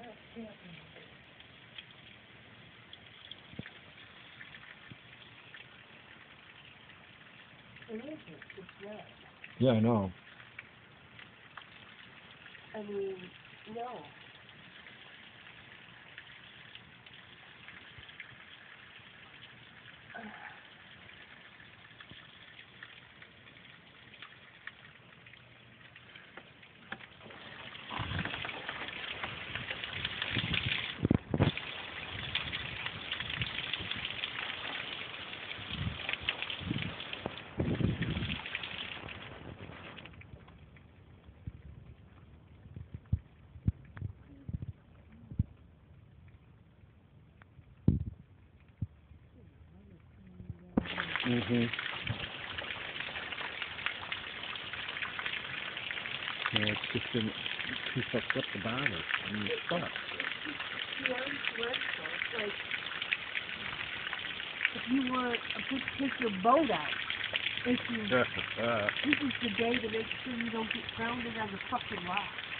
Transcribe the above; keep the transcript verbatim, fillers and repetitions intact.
It isn't. It's red. Yeah, I know. I mean, no. Mhm. Yeah, it's just been too fucked up to bother. I mean, it sucks. Yeah, it's red, so it's like if you were to take your boat out, if you, uh, this is the day to make sure you don't get grounded on the fucking rock.